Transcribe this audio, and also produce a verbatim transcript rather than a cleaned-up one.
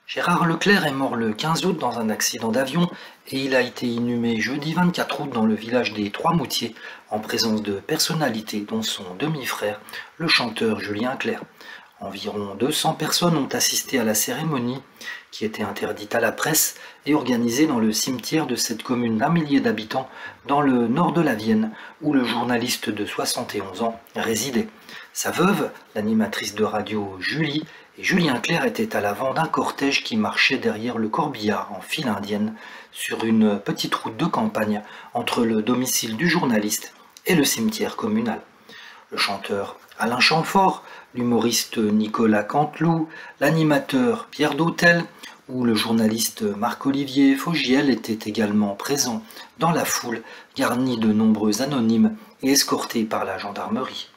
Gérard Leclerc est mort le quinze août dans un accident d'avion et il a été inhumé jeudi vingt-quatre août dans le village des Trois-Moutiers en présence de personnalités dont son demi-frère, le chanteur Julien Clerc. Environ deux cents personnes ont assisté à la cérémonie qui était interdite à la presse et organisée dans le cimetière de cette commune d'un millier d'habitants dans le nord de la Vienne où le journaliste de soixante et onze ans résidait. Sa veuve, l'animatrice de radio Julie, et Julien Clerc étaient à l'avant d'un cortège qui marchait derrière le corbillard en file indienne sur une petite route de campagne entre le domicile du journaliste et le cimetière communal. Le chanteur Alain Chamfort, l'humoriste Nicolas Canteloup, l'animateur Pierre Dautel ou le journaliste Marc-Olivier Fogiel étaient également présents dans la foule garnie de nombreux anonymes et escortés par la gendarmerie.